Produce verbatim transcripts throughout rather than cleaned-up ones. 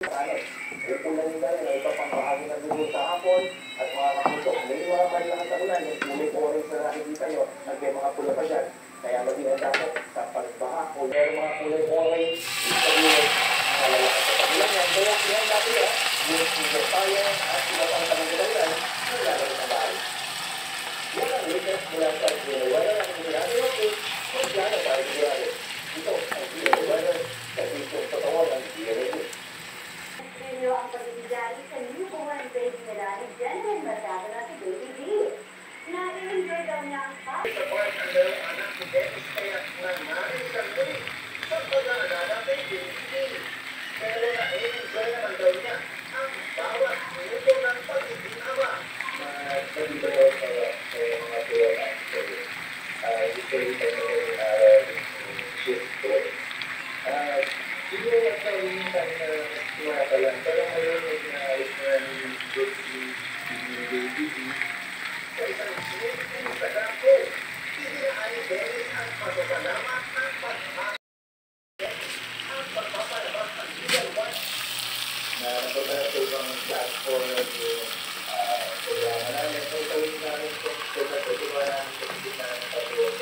Ulan nila na iba pang bahagi ng lugar sa hapon at mga kaputok. May mga malakas na ulan, yung kulay orange na nakikita nyo at may mga pula pa dyan. Kaya mag-ingat ako sa pagbaha o meron mga kulay orange, yung sabihin, malalakas sa pagulan yan. Kaya yan dati ya, yung silver fire at iba pang tamang-ulan, yung lalaki sa bahay. Yan ang latest mula sa Zero Weather ang sinigurado natin, magplano tayo sigurado. Ito ang Zero Weather, kasi itong totoo ng Zero Weather. Pero ang pagbibigay sa newborn baby nila ni Jensen Mercado na si Baby D. Na-enjoy daw niya ang pop. Sa part ang dalawang anak ni Dennis kaya nangarin sa tuloy sa pag-aalala kay Baby D. Pero na-enjoy naman daw niya ang bawat minuto ng pagiging ama. Sabi ko daw sa mga tuwa na usually sa mga shift ko. Siguro at sa umintan na mga talang, pero ngayon ay naayos na yung baby D. Sa isang sinutin sa dako, hindi ay Dennis ang pasasalamat ng pagmamahal. Ang pagpapalabas ng legal one na nababalas ko ang platform yung programa namin. So, gawin namin kung pagkatutuwa namin sa hindi na ng patuwa.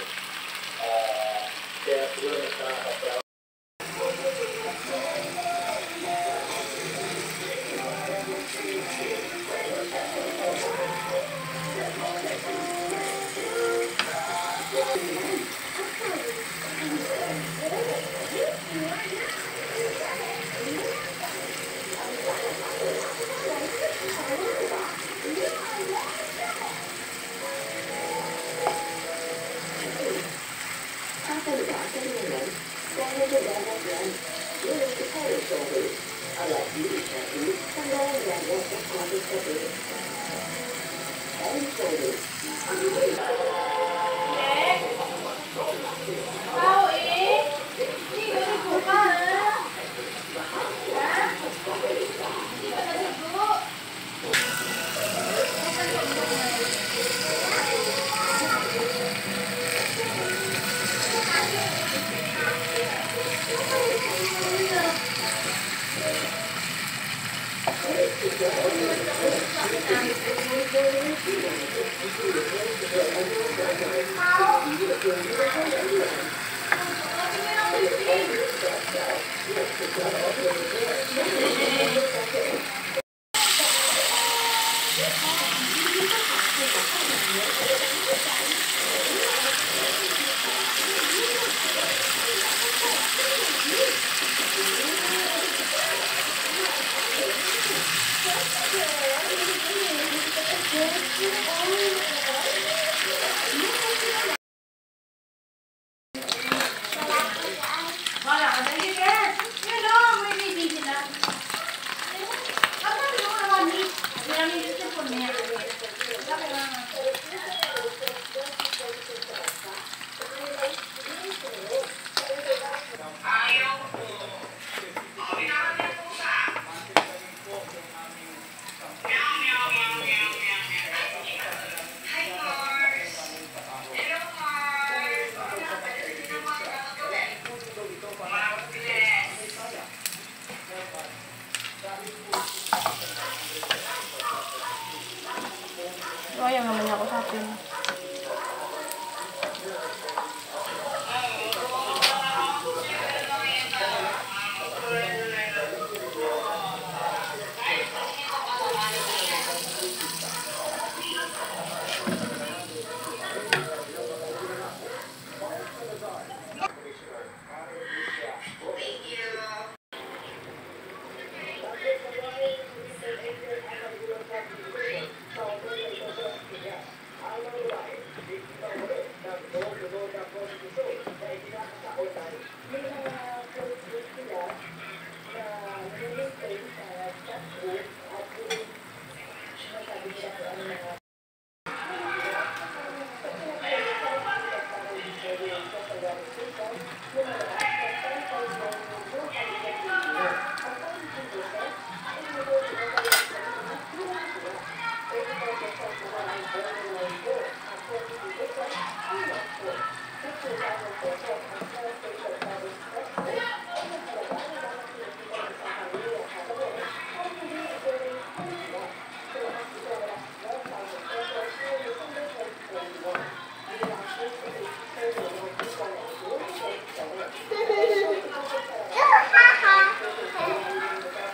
Kaya siguro mas nakaka-proud.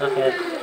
Bakit?